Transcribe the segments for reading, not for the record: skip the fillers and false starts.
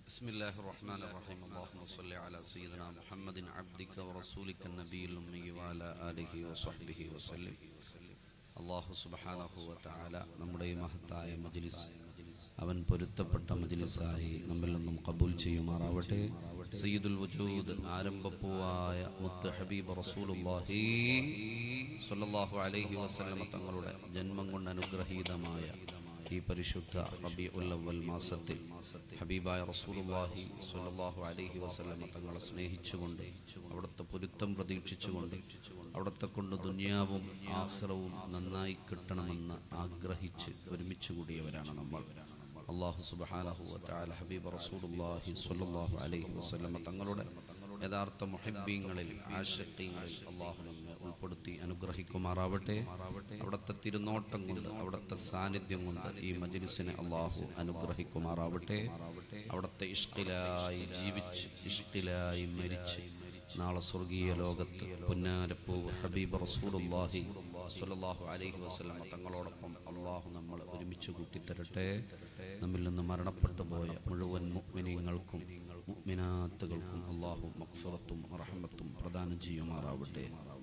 بسم الله الرحمن الرحيم اللهم صل على سيدنا محمد عبدك ورسولك النبي الأمي وعلى آله وصحبه وسلم. അല്ലാഹു സുബ്ഹാനഹു വ തആല നമ്മുടെ മഹത്തായ മജ്ലിസ് അവൻ പൊരുത്തപ്പെട്ട മജ്ലിസായി നമ്മിൽ നിന്നും ഖബൂൽ ചെയ്യുമാറാവട്ടെ. സയ്യിദുൽ വജൂദ് ആരംഭപ്പൂവായ മുത്ത് ഹബീബ് റസൂലുള്ളാഹി സ്വല്ലല്ലാഹു അലൈഹി വസല്ലം തങ്ങളുടെ ജന്മം കൊണ്ട് അനുഗ്രഹീതമായ ഈ പരിശുദ്ധ റബീഉൽ അവ്വൽ മാസത്തിൽ ഹബീബായ റസൂലുള്ളാഹി സ്വല്ലല്ലാഹു അലൈഹി വസല്ലം തങ്ങളെ സ്നേഹിച്ചുകൊണ്ട് അവിടുത്തെ പൊരുത്തം പ്രതീക്ഷിച്ചുകൊണ്ട് അവിടുത്തെ കൊണ്ട് ദുനിയാവും ആഖിറവും നന്നായി കിട്ടണമെന്ന് ആഗ്രഹിച്ച് ഒരുമിച്ച് കൂടിയവരാണ് നമ്മൾ. അല്ലാഹു സുബ്ഹാനഹു വ തആല ഹബീബ് റസൂലുള്ളാഹി സ്വല്ലല്ലാഹു അലൈഹി വസല്ലം തങ്ങളുടെ യഥാർത്ഥ മുഹിബ്ബീങ്ങളിൽ ആശിഖീങ്ങളിൽ അല്ലാഹു നമ്മെ ഉൾപ്പെടുത്തി അനുഗ്രഹിക്കുമാറാവട്ടെ. അവിടുത്തെ തിരുനോട്ടം കൊണ്ട് അവിടുത്തെ സാന്നിധ്യം കൊണ്ട് ഈ മജ്ലിസിനെ അല്ലാഹു അനുഗ്രഹിക്കുമാറാവട്ടെ. അവിടുത്തെ ഇഷ്ഖിലായി ജീവിച്ച് ഇഷ്ഖിലായി മരിച്ച് നാളെ സ്വർഗീയ ലോകത്ത് പുന്നാരപ്പൂ ഹബീബ് റസൂലുള്ളാഹി സ്വല്ലല്ലാഹു അലൈഹി വസല്ലം തങ്ങളോടൊപ്പം അല്ലാഹു നമ്മൾ ഒരുമിച്ച് കൂട്ടിത്തരട്ടെ. നമ്മിൽ നിന്ന് മരണപ്പെട്ടു പോയ മുഴുവൻ മുഅ്മിനീങ്ങൾക്കും മുഅ്മിനാത്തുകൾക്കും അല്ലാഹു മഗ്ഫിറത്തും റഹ്മത്തും പ്രദാനം ചെയ്യുമാറാവട്ടെ.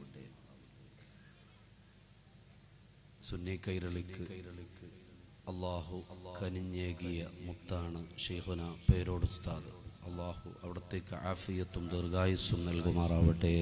സുന്നി കൈരളിക്ക് അല്ലാഹു കനിഞ്ഞേകിയ മുത്താണ് ശൈഖുന പേരോട് ഉസ്താദ്. അല്ലാഹു അവിടത്തേക്ക് ആഫിയത്തും ദീർഘായുസ്സും നൽകുമാറാവട്ടെ.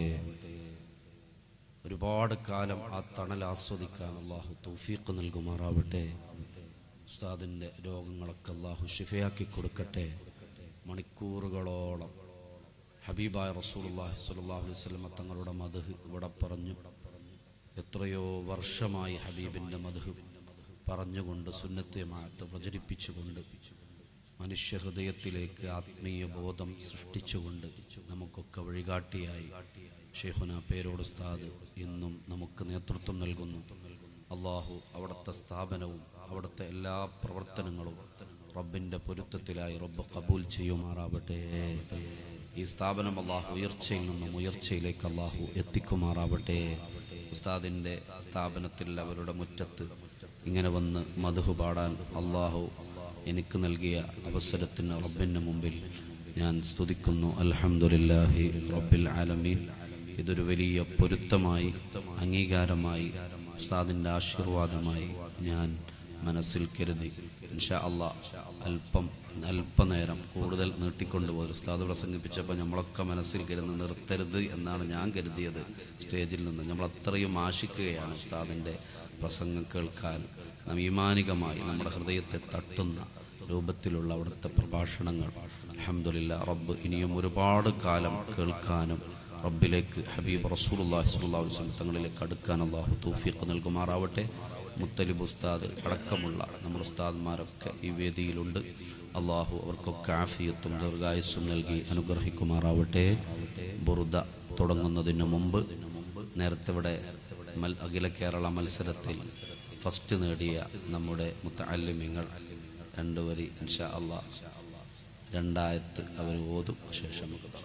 ഒരുപാട് കാലം ആ തണൽ ആസ്വദിക്കാൻ അല്ലാഹു തൗഫീഖ് നൽകുമാറാവട്ടെ. ഉസ്താദിൻ്റെ രോഗങ്ങളൊക്കെ അല്ലാഹു ശിഫയാക്കി കൊടുക്കട്ടെ. മണിക്കൂറുകളോളം ഹബീബായ റസൂലുള്ളാഹി സ്വല്ലല്ലാഹു അലൈഹി വസല്ലം തങ്ങളുടെ മദ്ഹ് ഇവിടെ പറഞ്ഞു. എത്രയോ വർഷമായി ഹബീബിൻ്റെ മദ്ഹ് പറഞ്ഞുകൊണ്ട് സുന്നത്തെ ജമാഅത്ത് പ്രചരിപ്പിച്ചുകൊണ്ട് മനുഷ്യ ഹൃദയത്തിലേക്ക് ആത്മീയ ബോധം സൃഷ്ടിച്ചുകൊണ്ട് നമുക്കൊക്കെ വഴികാട്ടിയായി ശൈഖുന പേരോട് ഉസ്താദ് ഇന്നും നമുക്ക് നേതൃത്വം നൽകുന്നു. അല്ലാഹു അവിടുത്തെ സ്ഥാപനവും അവിടുത്തെ എല്ലാ പ്രവർത്തനങ്ങളും റബ്ബിൻ്റെ പൊരുത്തത്തിലായി റബ്ബ് ഖബൂൽ ചെയ്യുമാറാവട്ടെ. ഈ സ്ഥാപനം അല്ലാഹു ഉയർച്ചയിൽ നിന്നും ഉയർച്ചയിലേക്ക് അല്ലാഹു എത്തിക്കുമാറാവട്ടെ. ഉസ്താദിൻ്റെ സ്ഥാപനത്തിൽ അവരുടെ മുറ്റത്ത് ഇങ്ങനെ വന്ന് മദ്ഹ് പാടാൻ അല്ലാഹു എനിക്ക് നൽകിയ അവസരത്തിന് റബ്ബിൻ്റെ മുമ്പിൽ ഞാൻ സ്തുതിക്കുന്നു. അൽഹംദുലില്ലാഹി റബ്ബിൽ ആലമീൻ. ഇതൊരു വലിയ പൊരുത്തമായി അംഗീകാരമായി ഉസ്താദിൻ്റെ ആശീർവാദമായി ഞാൻ മനസ്സിൽ കരുതി. ഇൻഷാ അല്ലാഹ് അല്പനേരം കൂടുതൽ നീട്ടിക്കൊണ്ടുപോയി ഉസ്താദ് പ്രസംഗിപ്പിച്ചപ്പോൾ നമ്മളൊക്കെ മനസ്സിൽ കരുതി നിർത്തരുത് എന്നാണ് ഞാൻ കരുതിയത്. സ്റ്റേജിൽ നിന്ന് നമ്മൾ അത്രയും ആശിക്കുകയാണ് ഉസ്താദിൻ്റെ പ്രസംഗം കേൾക്കാൻ. നാം ഈമാനികമായി നമ്മുടെ ഹൃദയത്തെ തട്ടുന്ന രൂപത്തിലുള്ള അവിടുത്തെ പ്രഭാഷണങ്ങൾ അൽഹംദുലില്ലാഹ് റബ്ബ് ഇനിയും ഒരുപാട് കാലം കേൾക്കാനും റബ്ബിലേക്ക് ഹബീബ് റസൂലുള്ളാഹി സ്വല്ലല്ലാഹു അലൈഹി വസല്ലം തങ്ങളിലേക്ക് അടുക്കാൻ അല്ലാഹു തൗഫീഖ് നൽകുമാറാവട്ടെ. മുത്തലിബ് ഉസ്താദ് അടക്കമുള്ള നമ്മുടെ ഉസ്താദ്മാരൊക്കെ ഈ വേദിയിലുണ്ട്. അല്ലാഹു അവർക്കൊക്കെ ആഫിയത്തും ദീർഘായുസ്സും നൽകി അനുഗ്രഹിക്കുമാറാവട്ടെ. ബുർദ തുടങ്ങുന്നതിന് മുമ്പ് നേരത്തെ ഇവിടെ അഖില കേരള മത്സരത്തിൽ ഫസ്റ്റ് നേടിയ നമ്മുടെ മുത്തഅല്ലിമീങ്ങൾ രണ്ടുവരി ഇൻഷാ അല്ലാഹ് രണ്ടായത്ത് അവർ ഓതും. ശേഷം നമുക്ക് തുടങ്ങാം.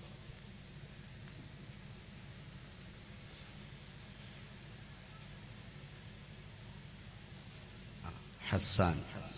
ഹസ്സാൻ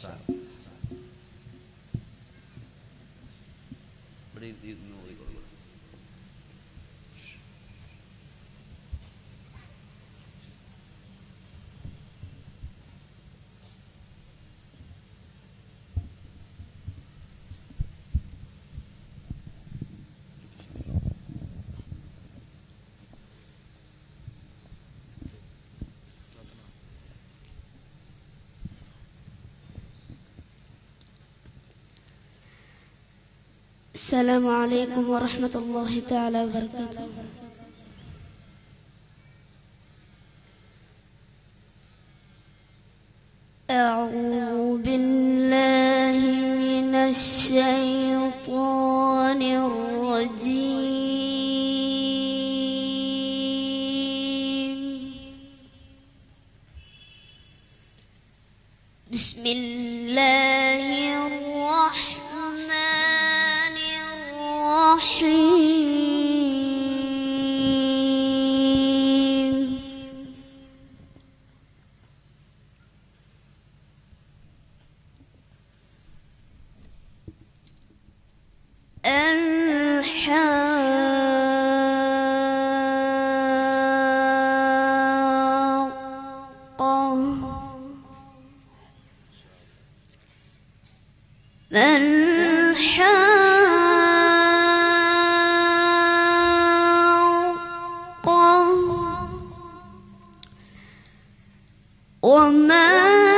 السلام عليكم ورحمة الله تعالى وبركاته. أعوذ بالله من الشيطان الرجيم. بسم الله الرحمن الرحيم. وما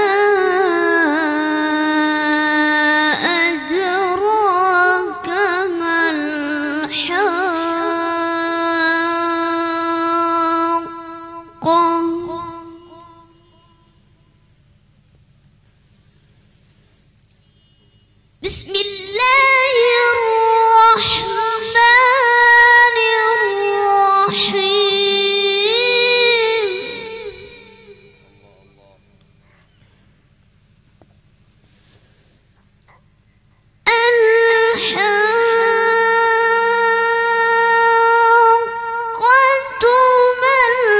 أدراك ما الحاقة بسم الله الرحمن الرحيم الحاقة ما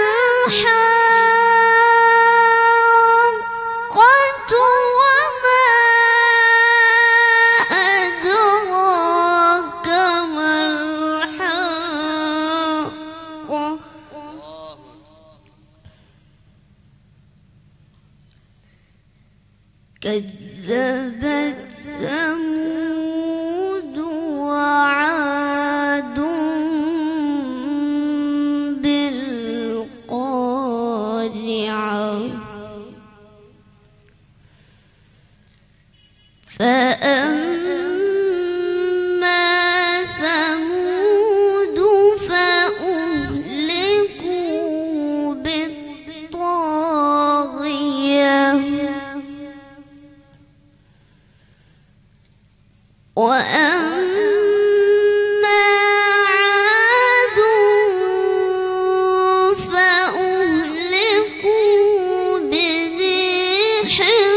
الحاقة وما أدراك ما الحاقة كذبت ثمود وعاد بالقارعة فأما ثمود فأهلكوا بالطاغية وأما عاد فأهلكوا بريح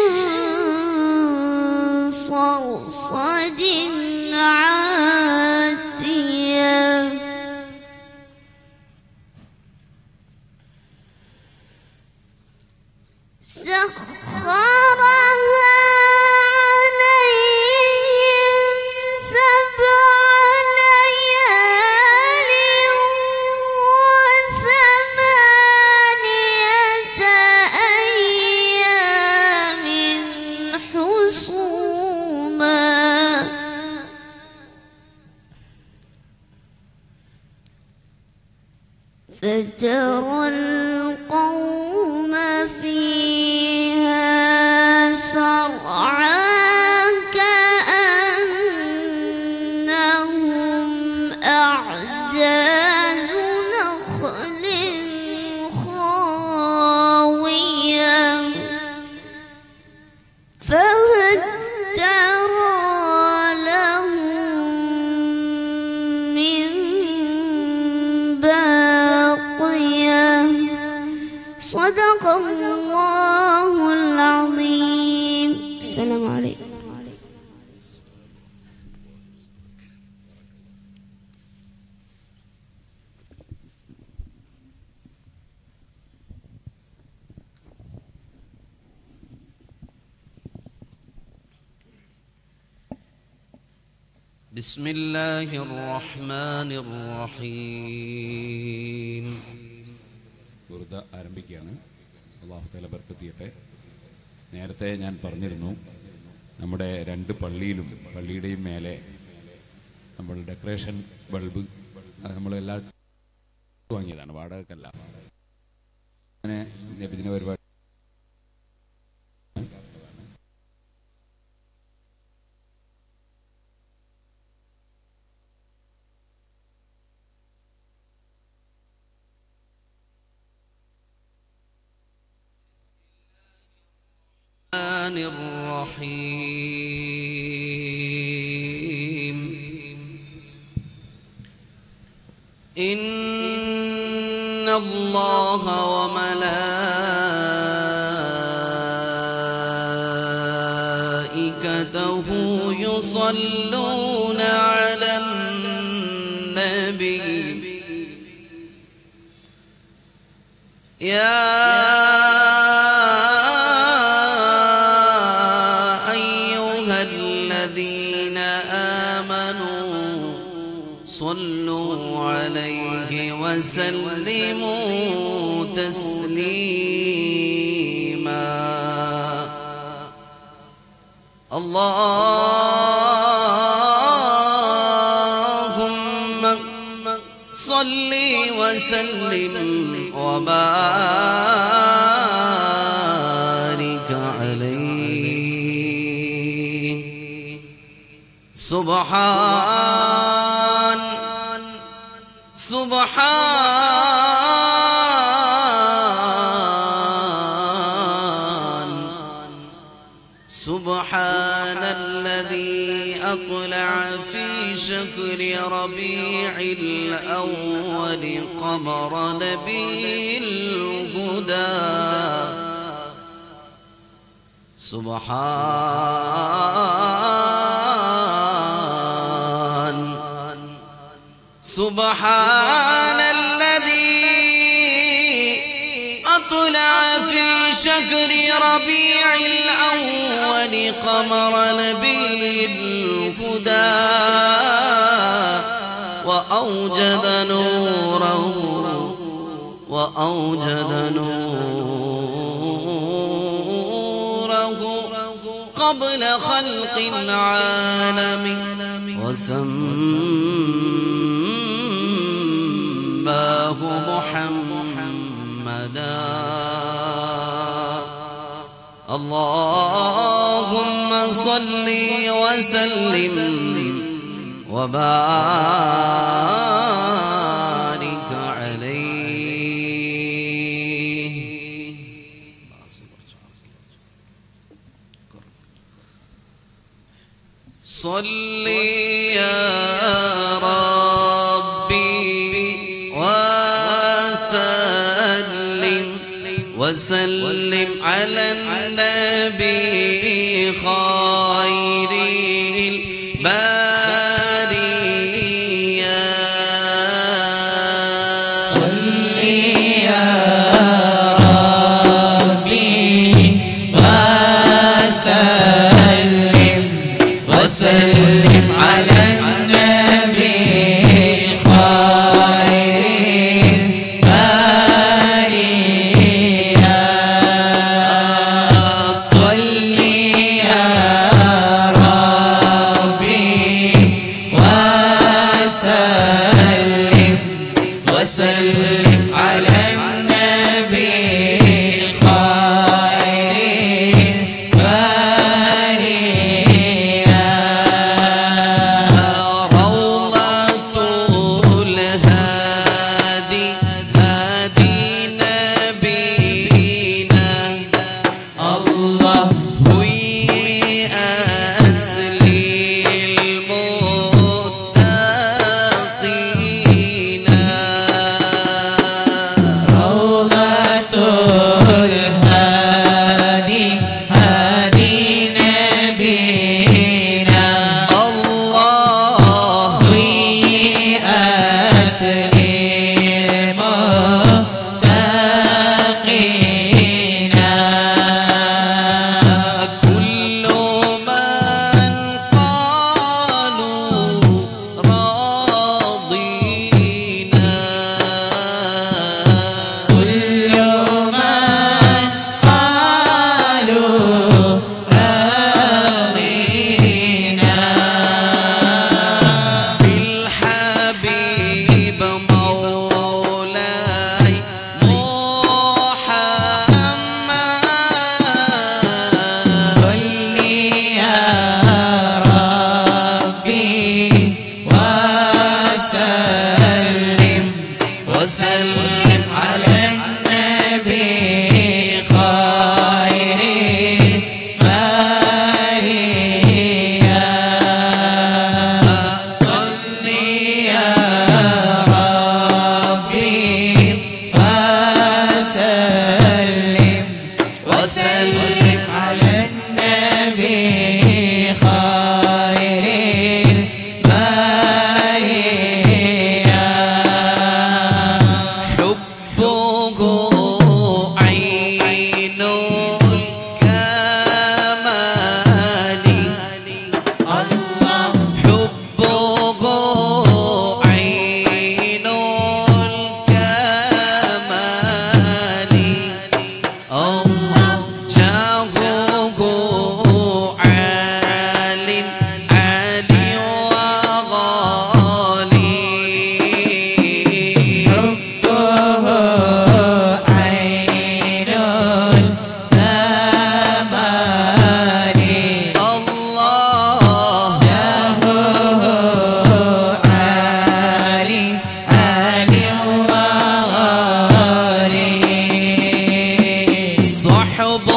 صرصر عاتية سخرها عليهم 7 ليال و8 أيام حسوما فترى القوم فيها صرعى كأنهم أعجاز نخل خاوية فهل ترى لهم من باقية صدق الله العظيم. السلام عليكم. بسم الله الرحمن الرحيم. വെറുതെ ആരംഭിക്കുകയാണ്. അല്ലാഹു തആല ബർക്കത്ത് ചെയ്യട്ടെ. നേരത്തെ ഞാൻ പറഞ്ഞിരുന്നു നമ്മുടെ 2 പള്ളിയുടെയും മേലെ നമ്മൾ ഡെക്കറേഷൻ ബൾബ് അത് നമ്മളെല്ലാം വാങ്ങിയതാണ്, വാടകക്കല്ല. അങ്ങനെ നബിദിന പരിപാടി الرحيم. إن الله وملائكته يصلون على النبي يا وسلموا تسليما. اللهم صل وسلم وبارك عليه. سبحان الذي أطلع في شهر ربيع الأول قمر نبي الهدى. سبحان الذي أطلع في شهر ربيع الأول قمر نبي الهدى وأوجد نوره قبل خلق العالم وسماه محمدا. اللهم صل وسلم وبارك عليه. صل يا ربي وسلم على النبي خير البرية. صل يا ربي وسلم على النبي خير البرية. صل يا ربي وسلم على النبي خير البرية. روضة الهادي هادي نبينا الله هيئت للمتقين. روضة الهادي هادي نبينا الله هيئت للمتقين. كل من قالوا راضينا كل من قالوا راضينا بالحبيب مولاي محمد. صل يا ربي وسلم على النبي خير البرية. صل يا ربي وسلم على النبي خير البرية. حبه عين الكمال. الله حبه عين الكمال.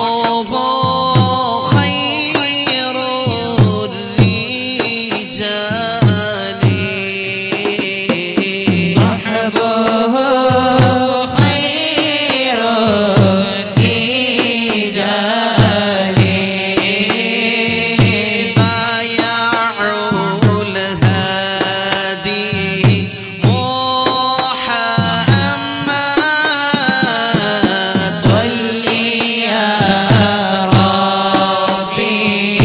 حبه خير الرجال صحبه خير الرجال بايعوا الهادي محمد صل يا ربي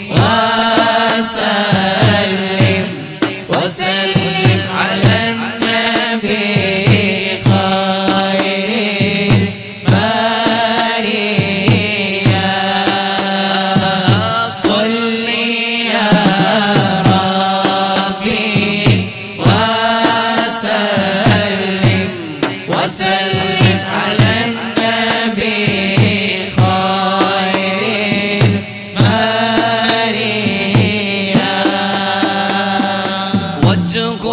وسلم وسلم على النبي خير البرية صل يا ربي وسلم وسلم على النبي خير البرية وجهه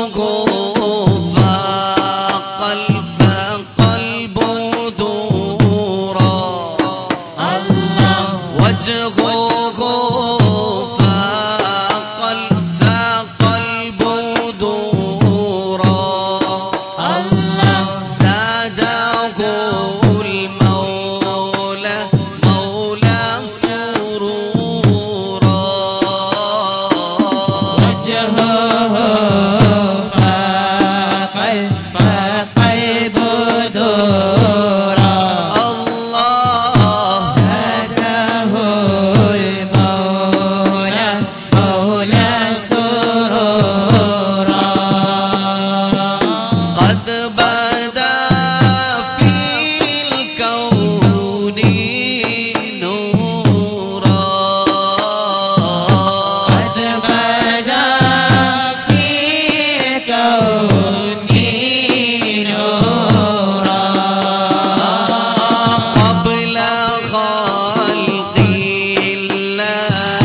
فاق القلب دورا الله وجهه فاق القلب دورا الله زاده المولى مولى سرورا وجهه فاق القلب دورا الله زاده المولى مولى سرورا قد بدا في الكون نورا قد بدا في كوني نورا قبل خلق الله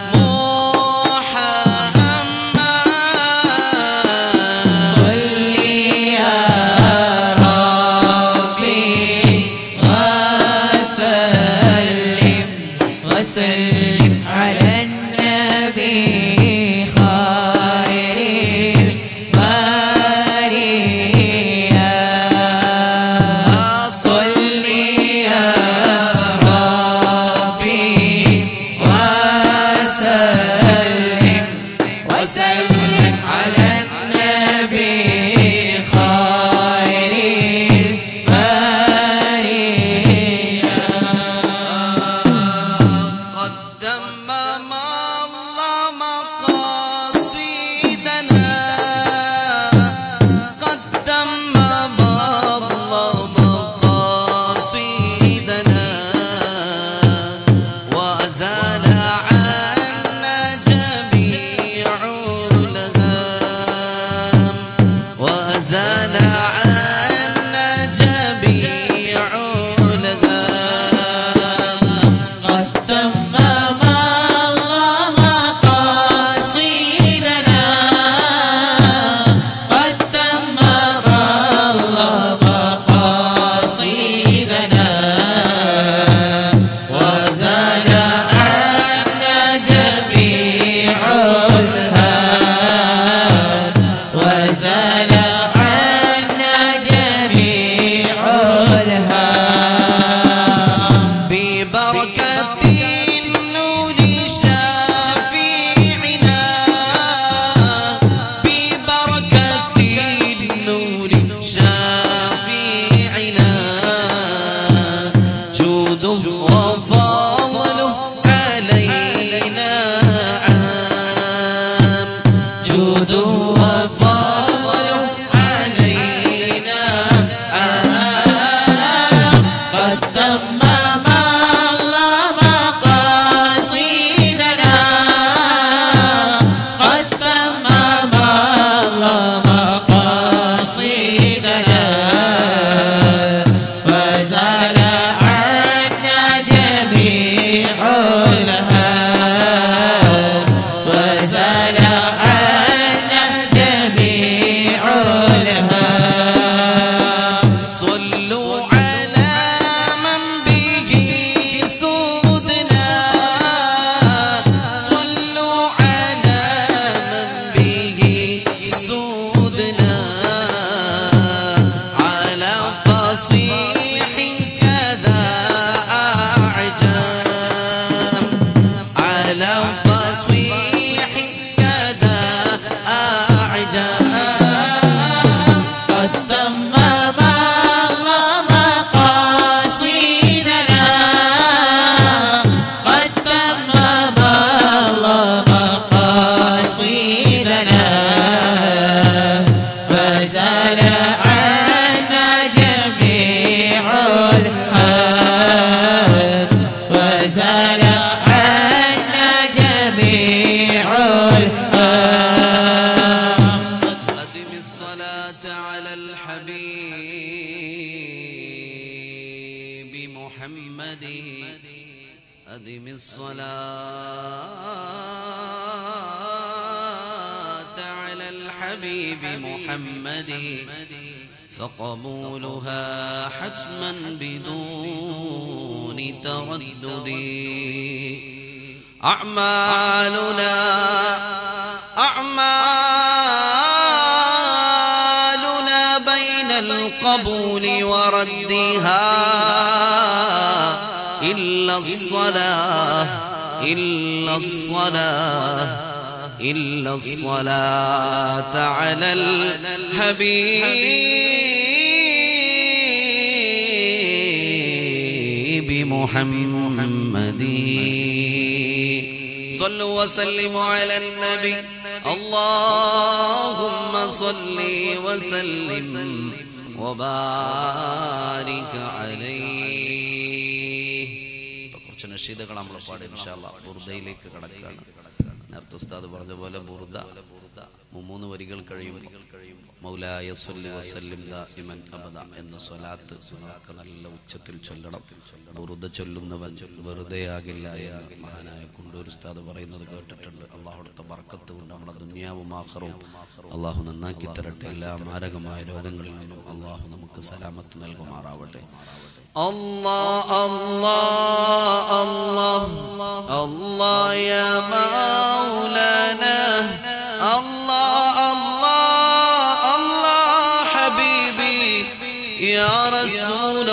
محمد صل يا ربي وسلم وسلم على النبي خير البرية صل يا ربي وسلم وسلم على النبي خير البرية قد تمم الله مقاصدنا قد تمم الله مقاصدنا وأزال عنا جميع الهام وأزال عنا جميع الهام قد تمم الله مقاصدنا قد تمم الله مقاصدنا وزال عنا جميع الهام وزال عنا جميع الهام ببركة النور شافعنا ببركة النور شافعنا جوده وفضله علينا عام جوده وفضله علينا عام قد تمم الله مقاصدنا قد تمم الله مقاصدنا وزال عنا جميع أدم الصلاة على الحبيب محمد فقبولها حتما بدون تردد أعمالنا بين القبول وردها إلا الصلاة على الحبيب محمد صلوا وسلموا على النبي اللهم صل وسلم وبارك عليه. കുറച്ച് നശീദകൾ നമ്മൾ പാടി ഇൻഷാ അല്ലാഹ് ബുർദയിലേക്ക് കടക്കുകയാണ്. നേരത്തെ ഉസ്താദ് പറഞ്ഞ പോലെ ബുർദ 3 വരികൾ കഴിയും മൗലായ സ്വല്ലി വസല്ലിം ദായിമൻ അബദ എന്ന സ്വലാത്ത് നിങ്ങൾക്ക് നല്ല ഉച്ചത്തിൽ ചൊല്ലണം. ബുർദ ചൊല്ലുന്നവൻ വെറുതെ ആകില്ല എന്ന് മഹാനായ കുണ്ടൂർ ഉസ്താദ് പറയുന്നത് കേട്ടിട്ടുണ്ട്. അള്ളാഹുവിടുത്തെ ബർക്കത്ത് കൊണ്ട് നമ്മുടെ ദുനിയാവും ആഖിറവും അള്ളാഹു നന്നാക്കി തരട്ടെ. എല്ലാ മാരകമായ രോഗങ്ങളിൽ നിന്നും അള്ളാഹു നമുക്ക് സലാമത്ത് നൽകുമാറാവട്ടെ. الله الله الله الله يا مولانا الله الله الله حبيبي يا رسول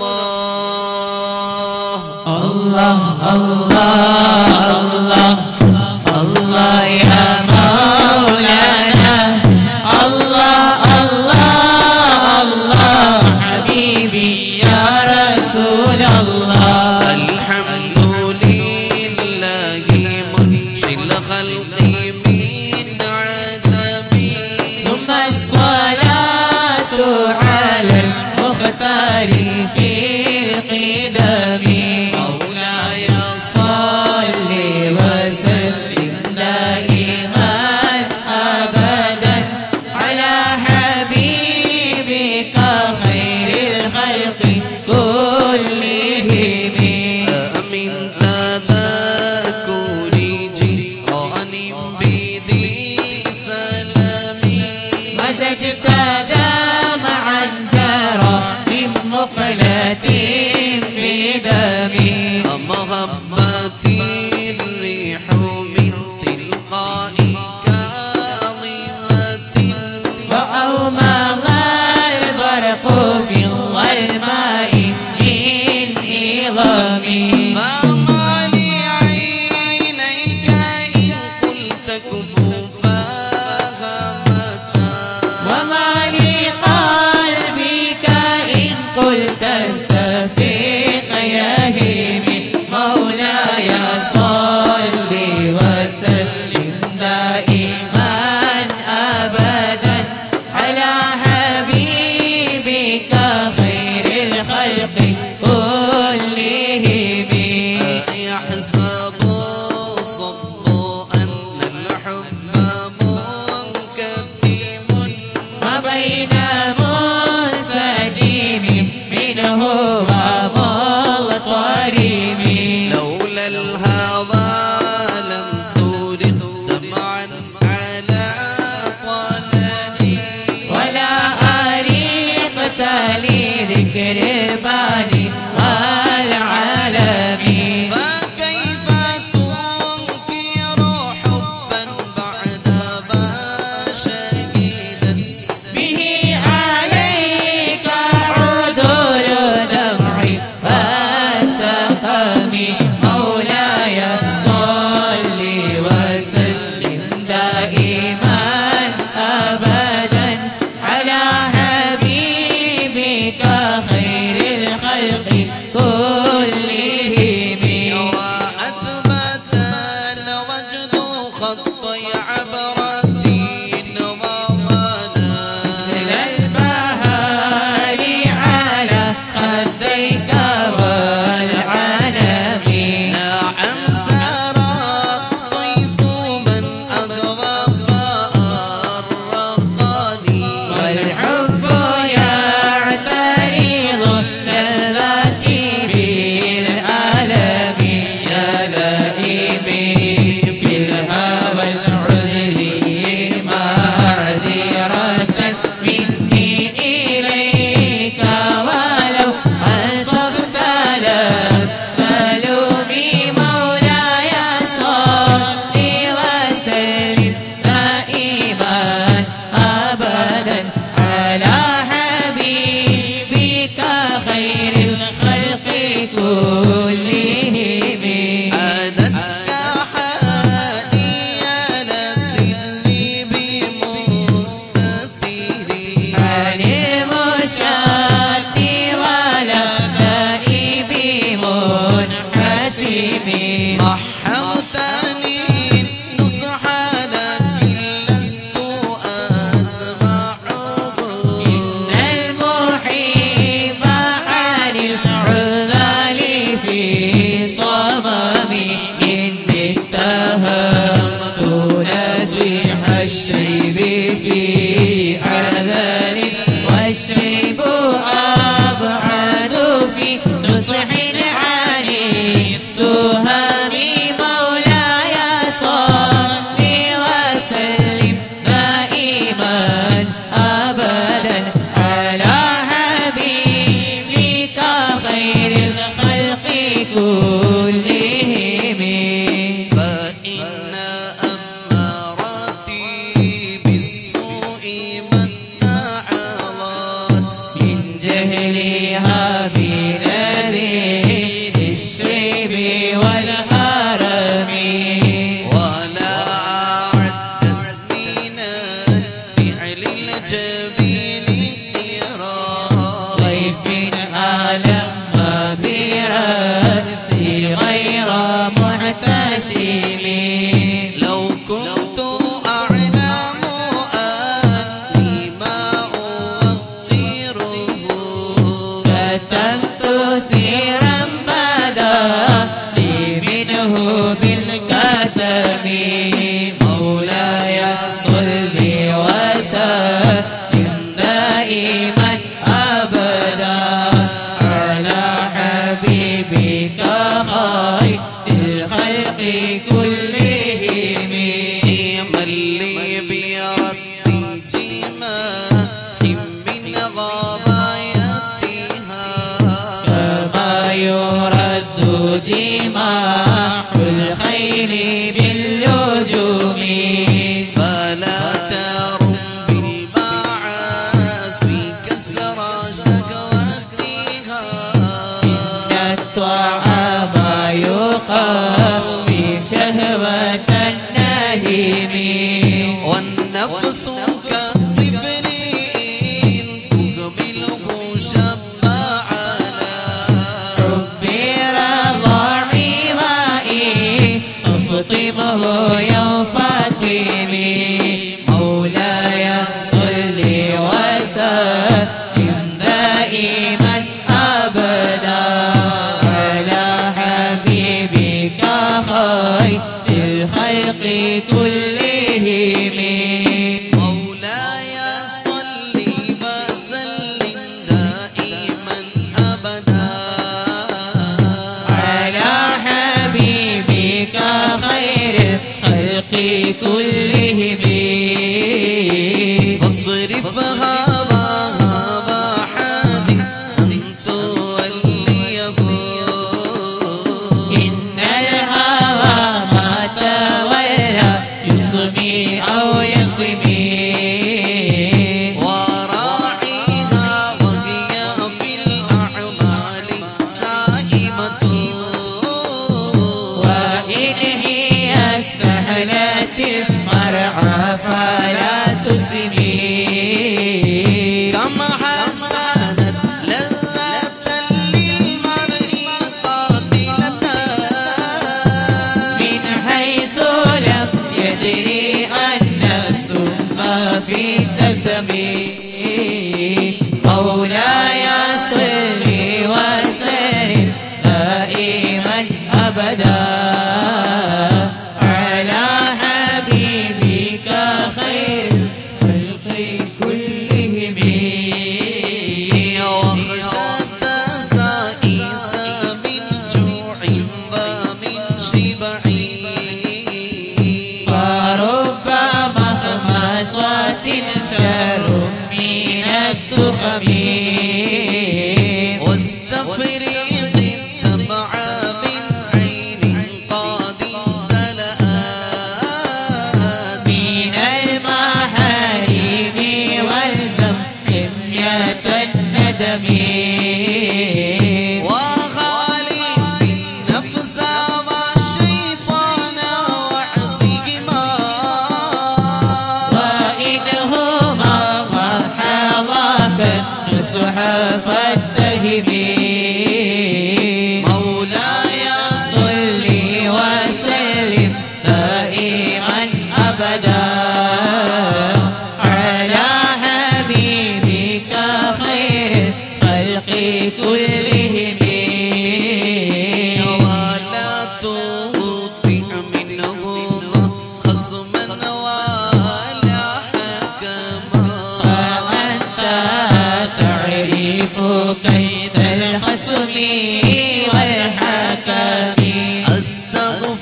الله الله الله الله الله يا مولانا الله الله الله حبيبي يا رسول الله الحمد لله منشئ الخلق من عدم ثم الصلاة على المختار في القدم مولاي صل وسلم دائما أبدا على حبيبك خير الخلق كلهم من تذكر جيران بذي سلام مزجت دمعا جرى من مقلة بدم مغبت الريح من تلقاء كاظمة وأومض البرق في الظلماء من إظام فما لعينيك إن قلت كفوفا غمتا وما لقلبك إن قلت استفيق يهيم مولاي الحليم محضتني نصحانك لست أسمعه إن المحب عن العذال في صممي إني اتهمت نسيح الشيب في عذل والشيب أبعد في نصح عن التهم مولاي صل وسلم دائما أبدا على حبيبك خير الخلق كلهم فإن أمارتي بالسوء من تعرضت من جهلها بنذير الشيب والهرم ولا أعدت من الفعل الجميل إيراد ضيف ألم برأسي غير محتشم لو كنت أعلم أني ما أوقره كتمت سيرا بدا لي منه بالكتم مولاي صل وسلم دائما أبدا على حبيبك خير الخلق كلهم من لي برد جماح من غوايتها كما يرد جماح الخيل باللجوم فلا ترم بالمعاصي كسر شكوتها إن الطعام يقوي شهوة النهم والنفس كالطفل إن تهمله شب على حب رضاعي وإن أفطمه ينفطمي مولاي صل وسلم دائما أبدا على حبيبك خير الخلق كلهم مولاي صل وسلم دائما أبدا على حبيبك خير الخلق كلهم فاصرف هواها وحاذر أن توليه إن الهوى ما تولى يصمي أو يصمي وراعيها وهي في الأعمال سائمة وإن هي استحلت المرعى فلا تسمي كم حسنت لذة للمرء قاتلة من حيث لم يدري أن السم في الدسم مولاي صل وسلم دائما أبدا على حبيبك خير الخلق كلهم واخشى التسائس من جوع ومن شبع فرب مخمصة شر من الدخم واستفرغ الدمع من عين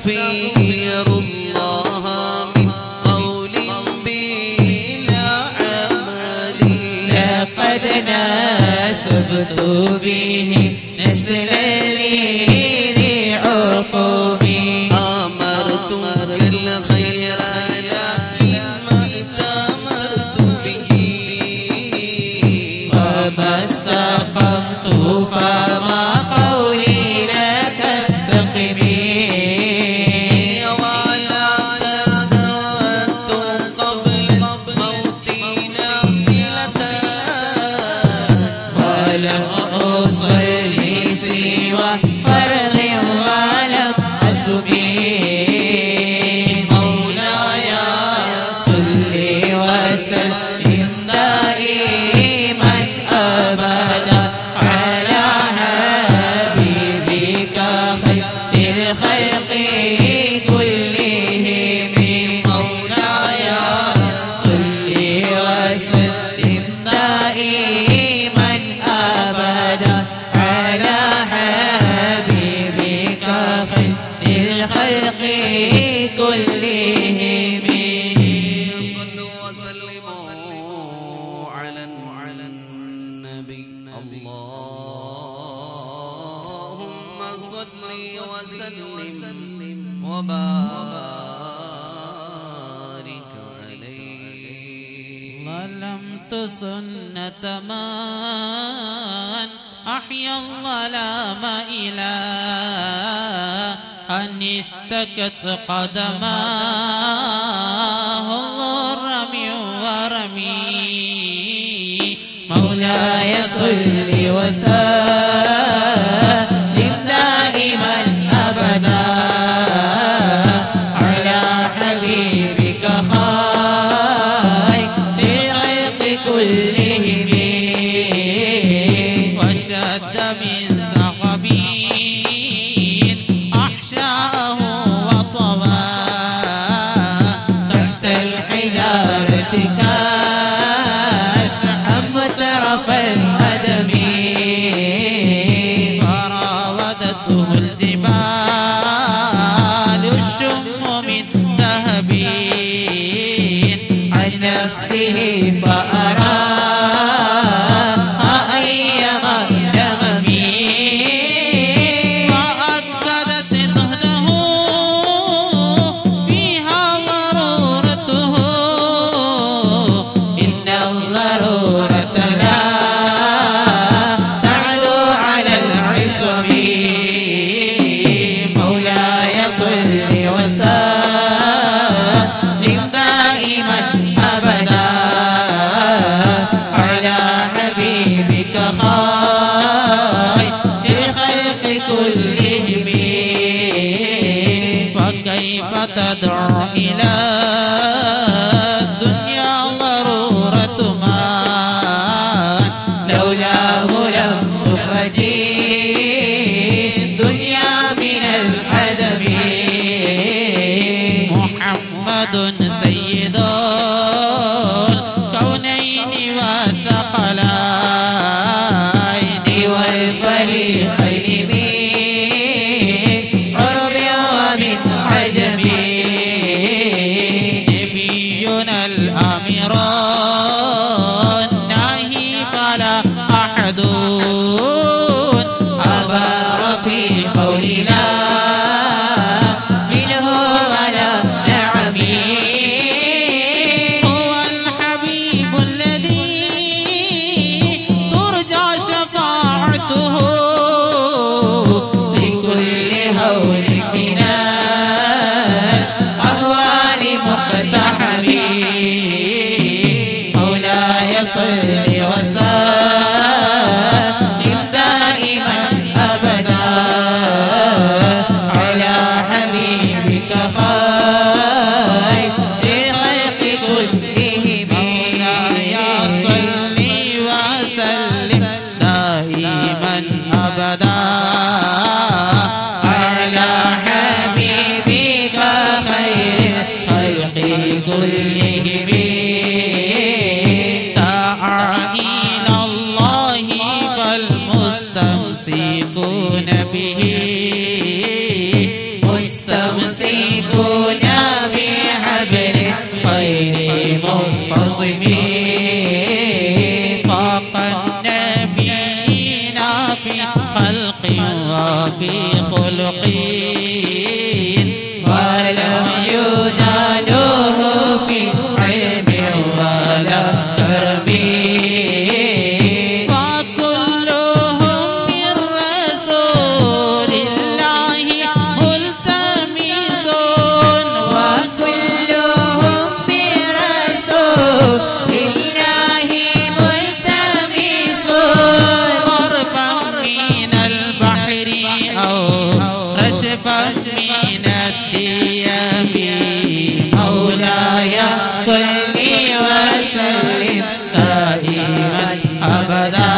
أستغفر الله من قول بلا عمل لقد ناسبت به نسلا لذي عقوبي أمرتك الخير لكن ما ائتمرت به وما استقمت فما قولي لك استقمي ولا تزودت قبل موتي نافلة ولم أصلي سوى فرض ولم أسمي مولاي صل وسلم دائما أبدا على حبيبك خير الخلق كلهم مولاي صل وسلم دائما أبدا على حبيبك خير الخلق كلهم صلوا وسلموا على النبي اللهم صل وسلم وبارك عليه ظلمت سنة من أحيا الظلام إلى أن اشتكت قدماه الضر من ورمي مولاي صل وسلم دائما أبدا على حبيبك خير الخلق كلهم وشد من سقبين أحشاه وطوى تحت الحجارة كاشحا مترف الأدم فراودته الجبال الشم من ذهب عن نفسه فأراها أيما شممي وأكدت زهده فيها ضرورته إن الضرورة لا تعلو على العصم مولاي صل وسلم دائما أبدا على حبيبك خير الخلق كلهم وكيف تدعو إلى الدنيا ضرورة ما لولاه لم تخرجي الدنيا من العدم محمد سيد الكونين والثقلين والفريقين من عرب ومن عجم نبينا الأمير الناهي فلا أحد أبار في قولنا منه ولا نعمي هو الحبيب الذي ترجى شفاعته لكل هول من الأهوال مقتحم مولاي صل وسلم دائما أبدا على حبيبك خير الخلق كلهم مولاي صل وسلم دائما أبدا على حبيبك معصمين فوق النبيين في خلق وفي خلق ولم يدانوه في علم ولا كرم وكلهم من رسول الله ملتمسون وكلهم من رسول الله ملتمسون غرفا من البحر أو رشفا من الديم مولاي صل وسلم دائما أبدا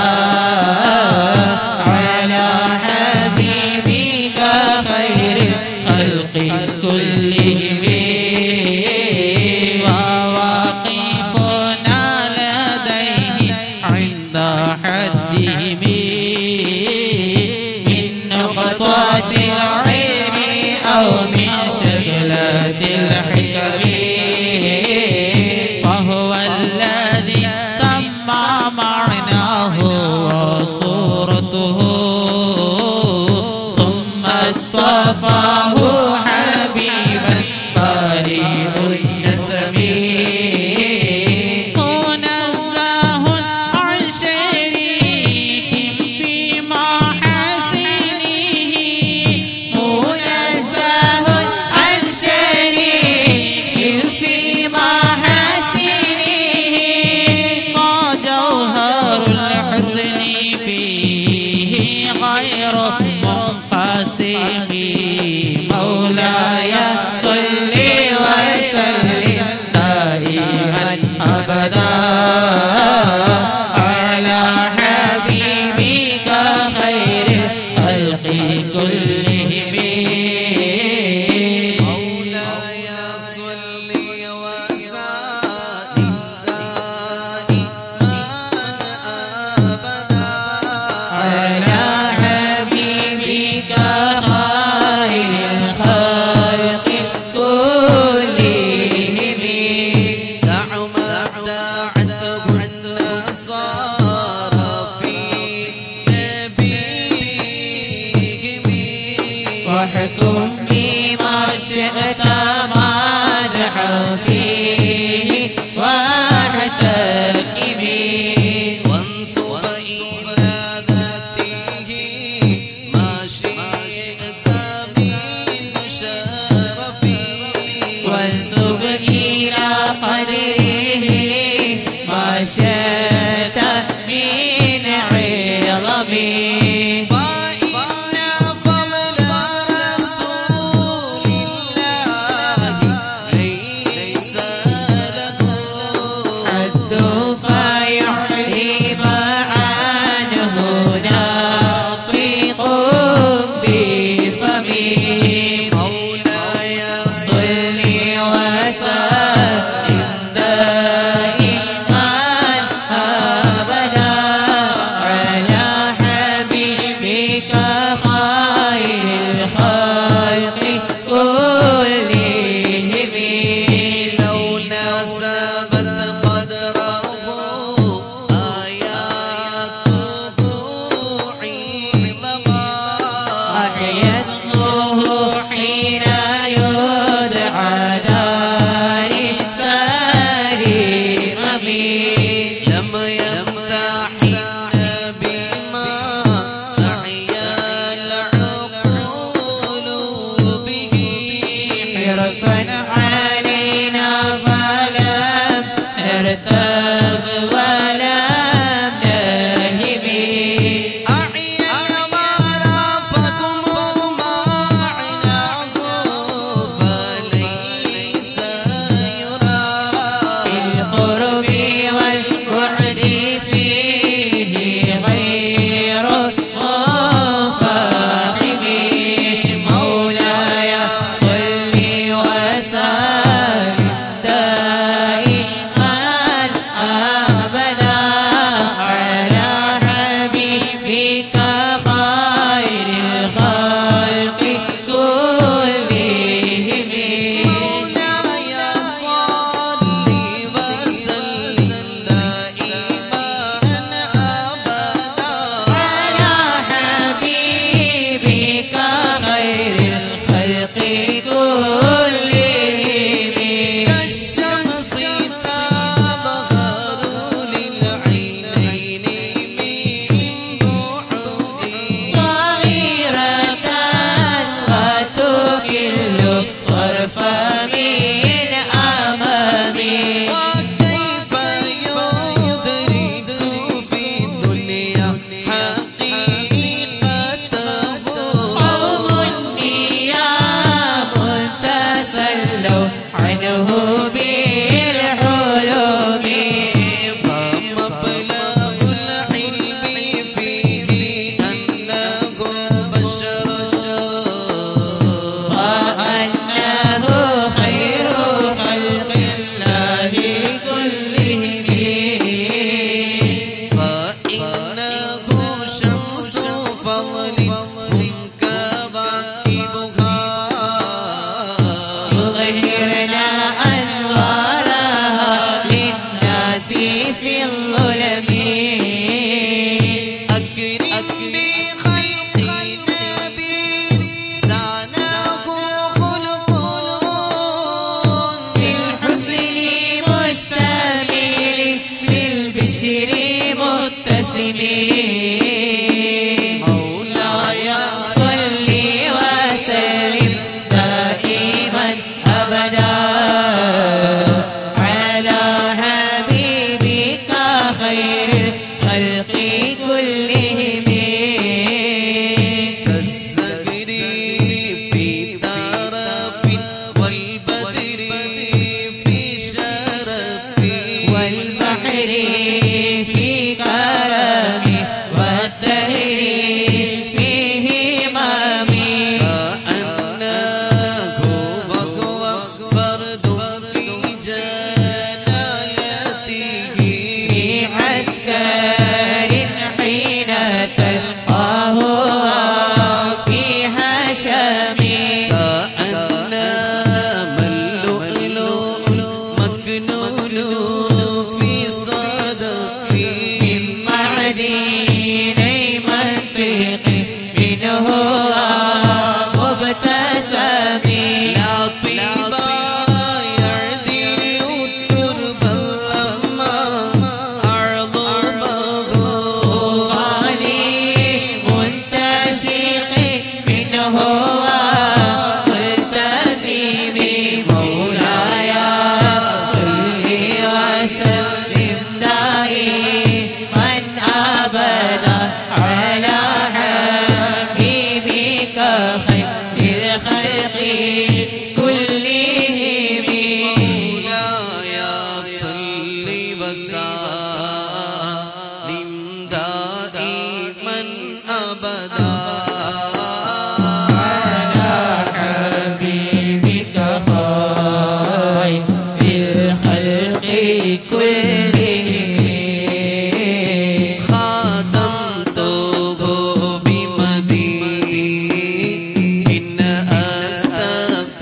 على حبيبك خير الخلق كلهم وواقفنا لديه عند حدهم من نقطة العلم أو من شكلة الحكم فهو الذي تم معناه وصورته ثم اصطفاه حبيبا بريء النسم منزه عن شريك في محاسنه منزه عن شريك في محاسنه فجوهر الحسن فيه غير منقسم مولاي صل وسلم دائما أبدا على حبيبك خير الخلق كلهم مولاي صل وسلم دائما أبدا على حبيبك خير الخلق كلهم دع ما دعته النصارى في نبيهم واحكم بما شئت مدحا فيه واحتكم وانصب إلى ذاته ما شئت من شرف وانسب إلى قدره ما شئت من عظم فإن فضل رسول الله ليس له حد فيعرب عنه ناطق بفمه مولاي صل وسلم دائما أبدا على حبيبك خير الخلق كلهم لو ناسبت قدره آياته عظما أحيا اسمه حين يدعى دار سليم لم يمتحن بما أحيا العقول به حرصا علينا فلم نرتب ولم نهب أحيا ما رافكم معناه فليس يرى القرب والبعد فيه غير منفخم مولاي صل وسلم منه بالحلم فمبلغ العلم فيه أنه بشر وأنه خير خلق الله كلهم فإنه شمس فضل هم كواكبها يظهرنا أنوارها للناس في الظلم أكرم بخلق نبي زانه خلق بالحسن مشتمل بالبشر متسم مولاي صل وسلم دائما أبدا على حبيبك خير الخلق كلهم كالزهر في طرف والبدر في شرف والبحر في كرم والدهر فيه همم كأنه وهو فرد في جلالته في عسكر حين تلقاه في حشم كأنما اللؤلؤ المكنون في صدفه من معدن منطق منه مبتسم لا طيبا يعدل الترب لما أعظمه علي منتشق منه ملتزم مولاي صل وسلم دائما أبدا على حبيبك خير الخلق كلهم مولاي صل وسلم دائما أبدا حبيبك خير الخلق كلهم خاتمته بمدين إن أستغفر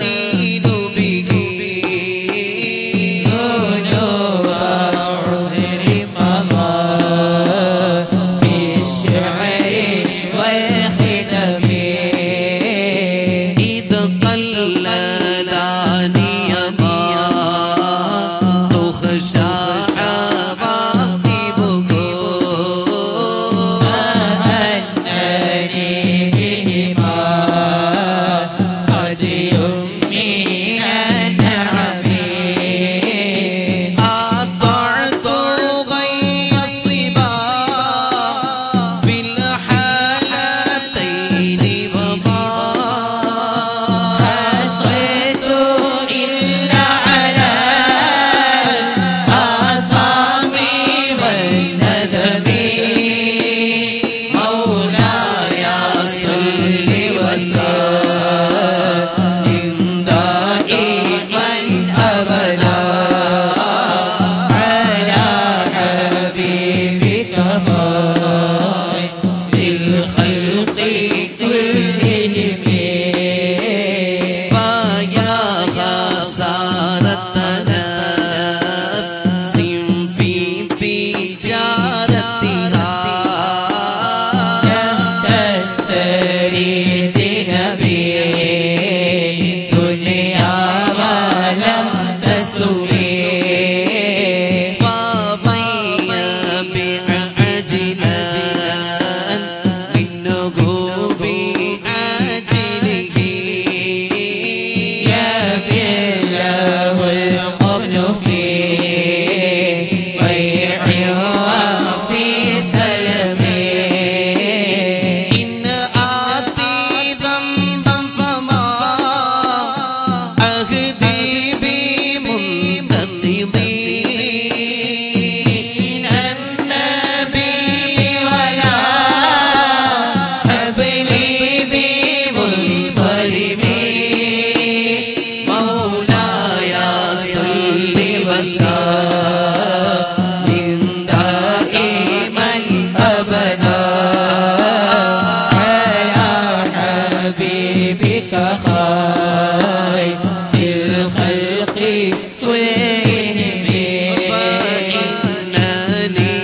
خير الخلق كلهم فإن لي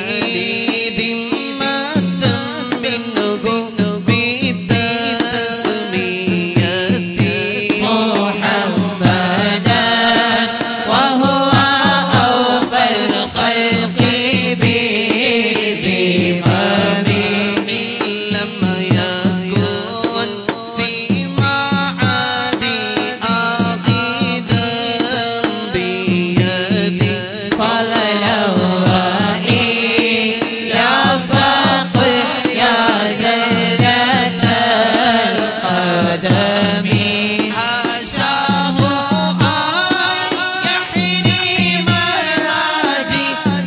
ذمة منه بتسميتي محمدا وهو أوفى الخلق بذمم إن لم يكن في معادي آخذا بيدي فضلا وإلا فقل يا زلة القدم حاشاه أن يحرم الراجي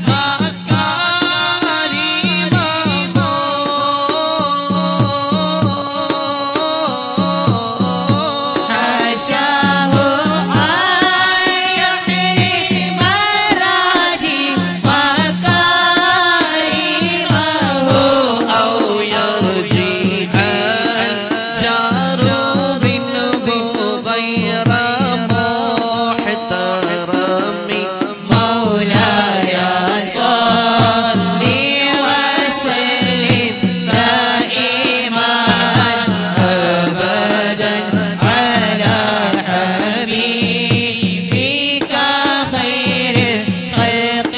مكارمه حاشاه أن يحرم الراجي مكارمه أو يرجع الجار منه غير محترم مولاي صل وسلم دائما أبدا على حبيبك خير الخلق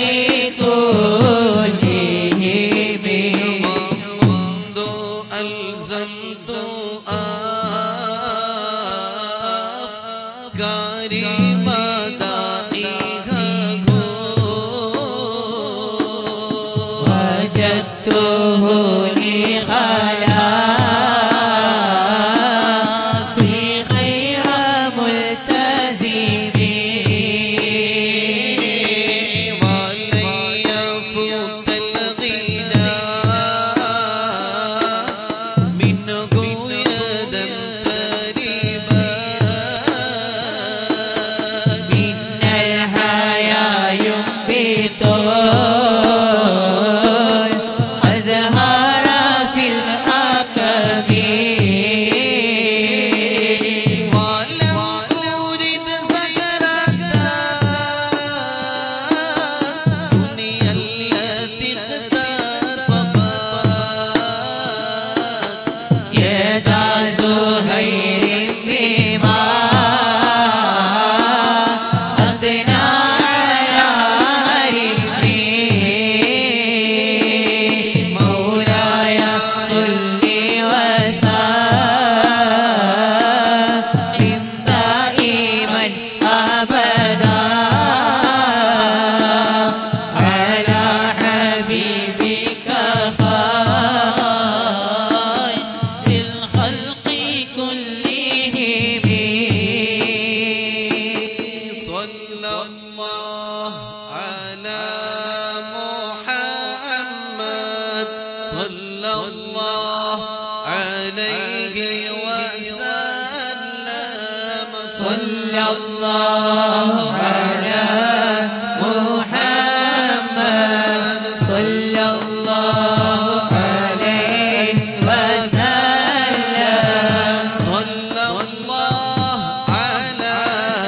كلهم منذ ألزمت أفكاري مدائها وجدته لخلاصي خير ملتزم ولن يفوت الغنى منه يدا تربا إن الحيا ينبت الأزهار في الأكب ولم أرد سكرة الدنيا التي اقتطفت يدا زهير بما أثنى على هرمي مولاي صل وسلم دائما أبدا على حبيبك خير الخلق كلهم صلى الله على محمد صلى الله عليه وسلم صلى الله على محمد صلى الله عليه وسلم صلى الله على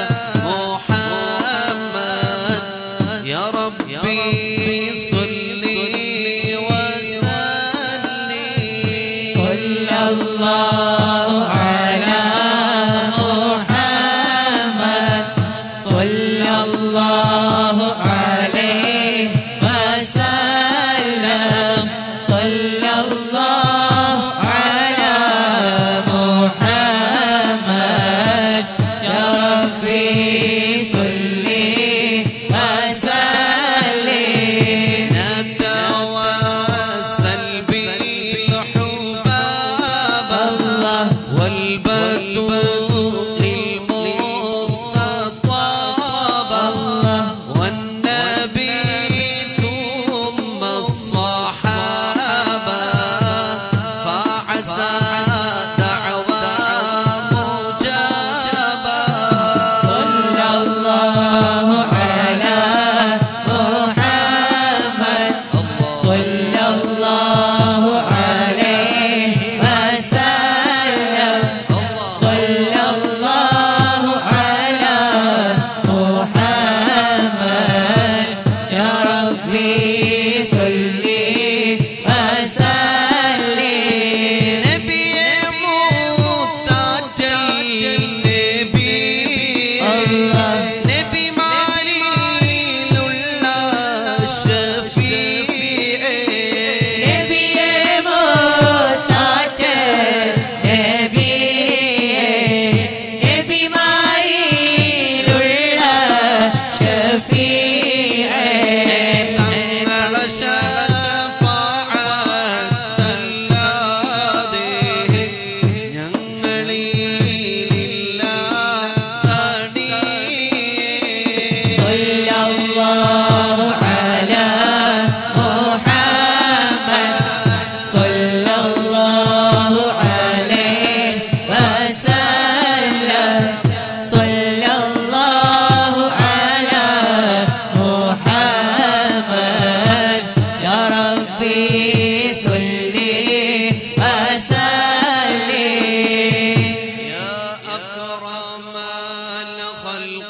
محمد يا ربي صل وسلم صلى الله على محمد صلى الله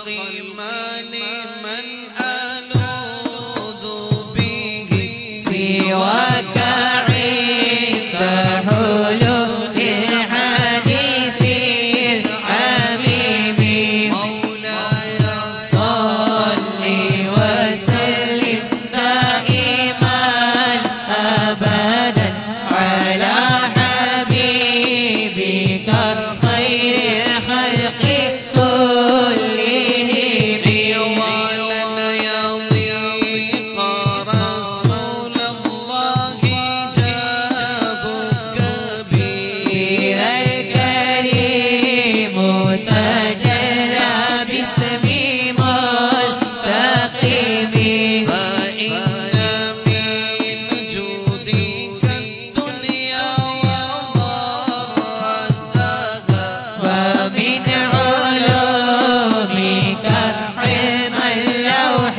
الخلق من ألوذ به سواك عند حلول الحديث الحبيب مولاي صل وسلم دائما أبدا على حبيبك خير الخلق كلهم ولن يضيق رسول الله جاهك به الكريم تجلى باسم منتقم فإن من جودك الدنيا وضرتها ومن علومك علم اللوح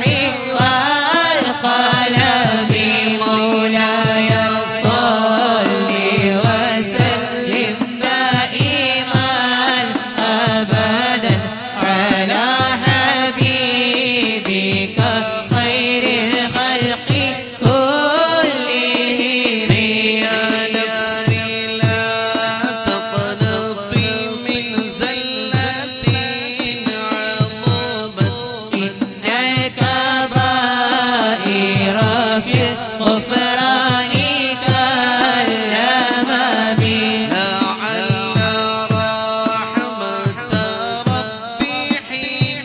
والقلم مولاي صل وسلم دائما أبدا على حبيبك خير الخلق كلهم يا نفسي لا تقنطي من زلة عظمت إن الكبائر في الغفران كالأمام لعل رحمة ربي حين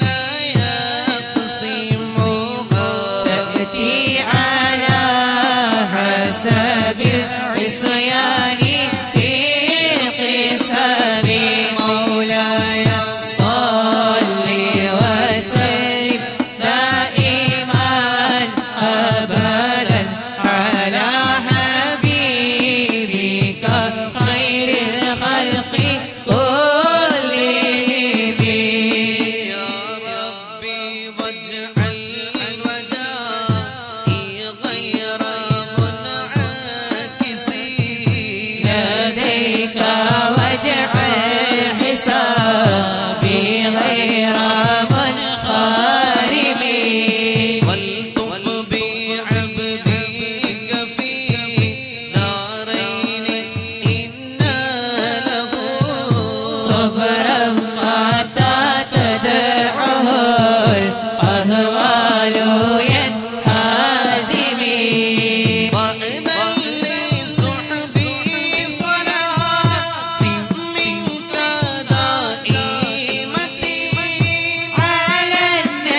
يقسمها تأتي على حسب العصيان في القسم مولاي صل وسلم دائما أبدا على حبيبك خير الخلق كلهم يا ربي واجعل رجائي غير منعكس لديك واجعل حسابي غير منخرم والطف بعبدك في دارين إنا له صبرا متى تدعه الأهوال ينهزم وأذن لصحبي صلاة منك دائمة على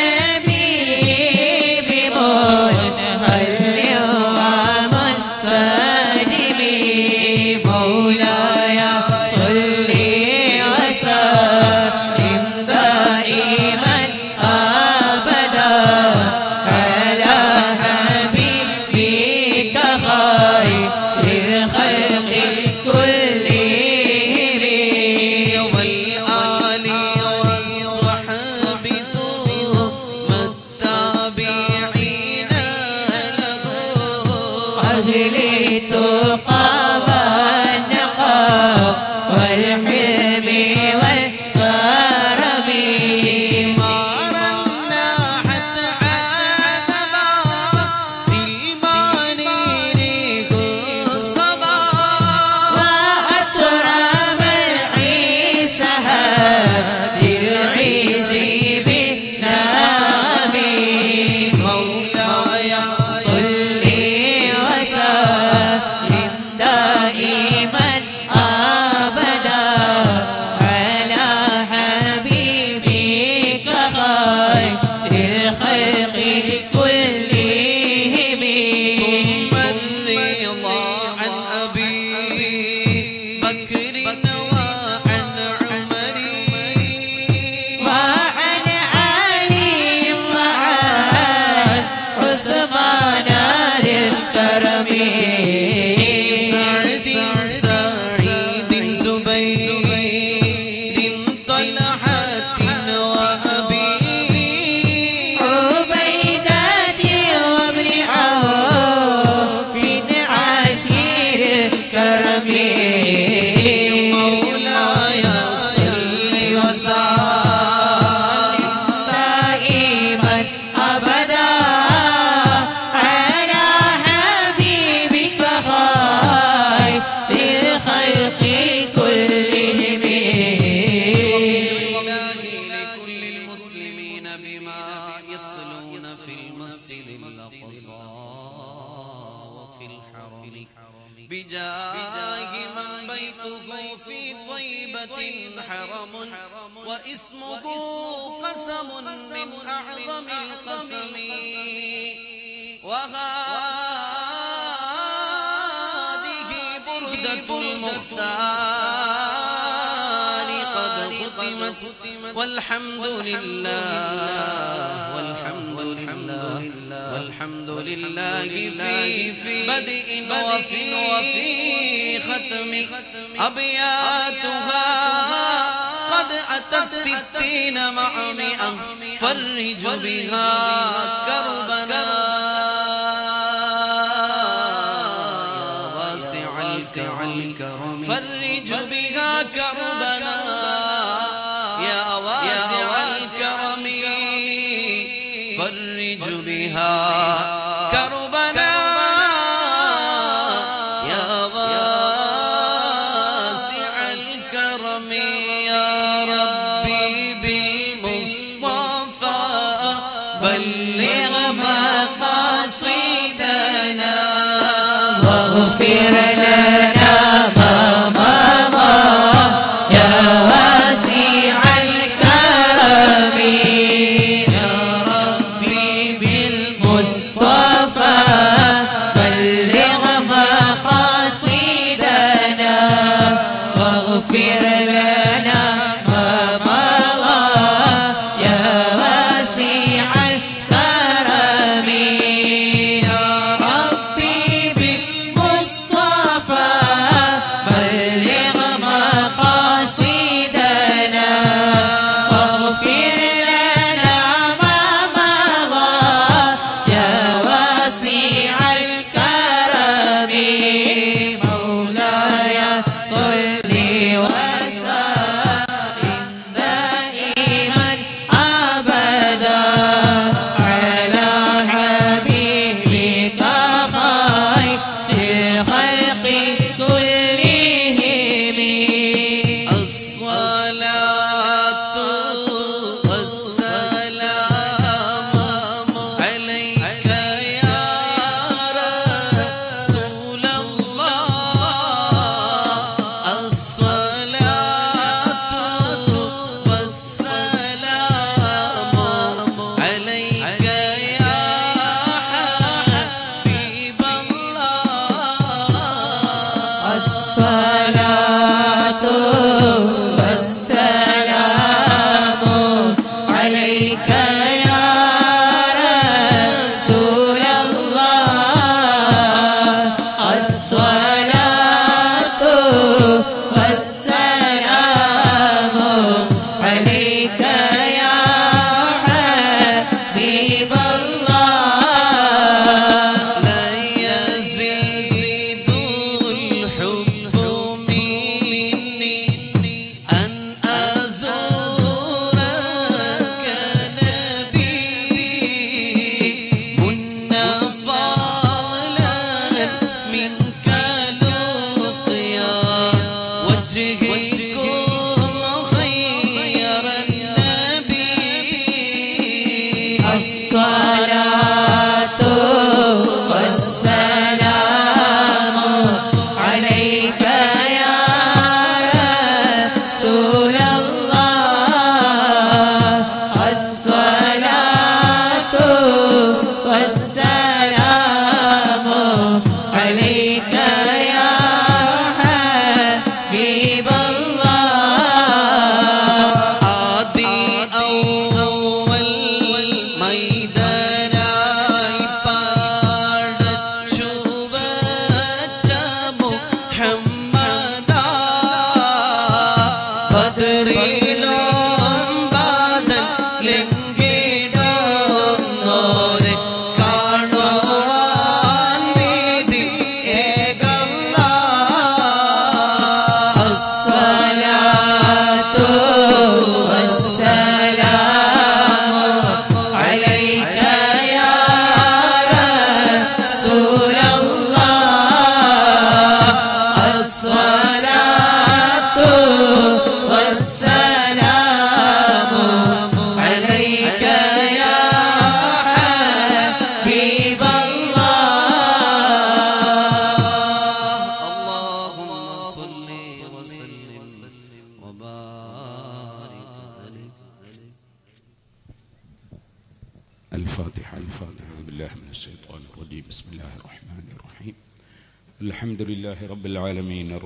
الأقصى وفي الحرم بجاه من بيته في طيبة حرم واسمه قسم من أعظم القسم وهذه بردة المختار قد ختمت والحمد لله في بدء وفي ختم أبياتها قد أتت 60 مع 100 فرج بها كربنا يا واسع الكرم فرج بها كربنا يا واسع الكرم فرج بها كربنا يا واسع الكرم يا ربي بالمصطفى بلغ مقاصدنا واغفر لنا ما مضى يا واسع الكرم يا ربي بالمصطفى بلغ مقاصدنا واغفر لنا ما مضى يا واسع الكرم يا ربي بالمصطفى بلغ مقاصدنا واغفر لنا ما مضى يا واسع الكرم مولاي صل وسلم دائما أبدا على حبيبك خير الخلق كلهم الصلاة والسلام عليك يا رسول الله الصلاة والسلام عليك يا حبيب الله الصلاة والسلام عليك يا رسول الله الصلاة والسلام عليك يا حبيب الله لا يزيد الحب مني أن أزورك نبي منا فضلا منك لقيا وجهكم خير النبي الصلاة والسلام عليك يا رسول الله الصلاة والسلام عليك يا حبيب الله ആദി ഔവൽ മൈദനായി പാടച്ചു വച്ച മുഹമ്മദാ ബദറിലും ബാദൽ ലംഘിടുന്നോരെ കാണുവാൻ വിധി ഏകല്ലാ الصلاة والسلام الفاتحة. أعوذ بالله من الشيطان الرجيم. بسم الله الرحمن الرحيم. الحمد لله رب العالمين.